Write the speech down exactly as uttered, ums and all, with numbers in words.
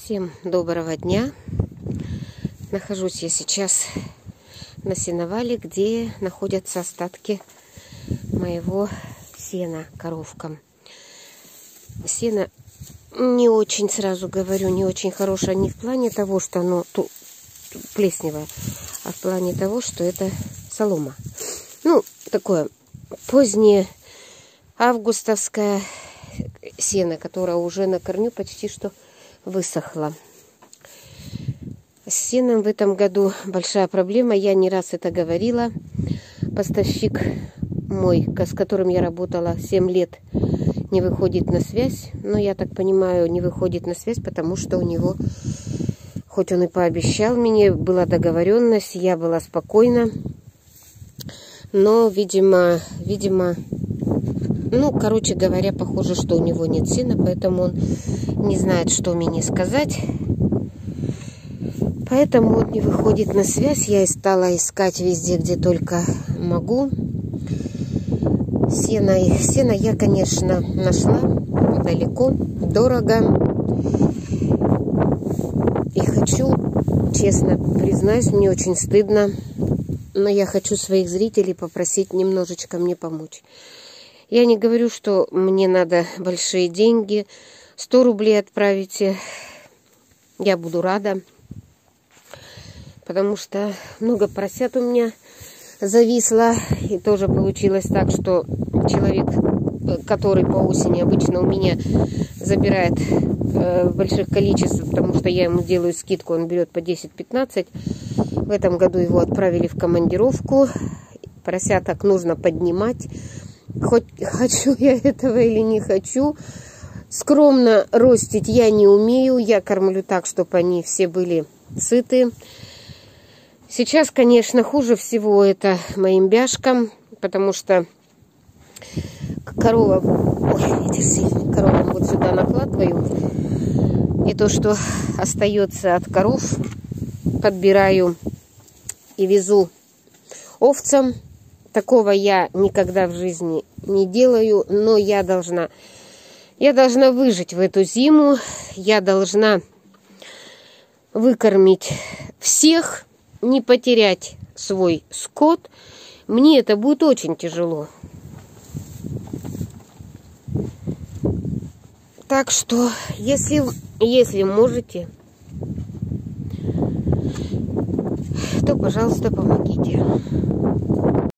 Всем доброго дня. Нахожусь я сейчас на сеновале, где находятся остатки моего сена коровкам. Сено не очень, сразу говорю, не очень хорошее не в плане того, что оно ту, ту, плесневое, а в плане того, что это солома. Ну, такое позднее августовское сено, которое уже на корню почти что высохло. С сеном в этом году большая проблема. Я не раз это говорила. Поставщик мой, с которым я работала семь лет, не выходит на связь. Но я так понимаю, не выходит на связь, потому что у него, хоть он и пообещал мне, была договоренность, я была спокойна. Но, видимо, видимо, ну, короче говоря, похоже, что у него нет сена, поэтому он не знает, что мне сказать. Поэтому он не выходит на связь. Я и стала искать везде, где только могу. Сено, сено я, конечно, нашла далеко, дорого. И хочу, честно признаюсь, мне очень стыдно, но я хочу своих зрителей попросить немножечко мне помочь. Я не говорю, что мне надо большие деньги. сто рублей отправите. Я буду рада. Потому что много поросят у меня зависло. И тоже получилось так, что человек, который по осени обычно у меня забирает в больших количествах, потому что я ему делаю скидку, он берет по десять-пятнадцать. В этом году его отправили в командировку. Поросяток нужно поднимать. Хоть хочу я этого или не хочу. Скромно ростить я не умею. Я кормлю так, чтобы они все были сыты. Сейчас, конечно, хуже всего это моим бяшкам, потому что корова, ой, эти сильные коровам вот сюда накладываю. И то, что остается от коров, подбираю и везу овцам. Такого я никогда в жизни не делаю, но я должна, я должна выжить в эту зиму, я должна выкормить всех, не потерять свой скот. Мне это будет очень тяжело. Так что, если, если можете, то, пожалуйста, помогите.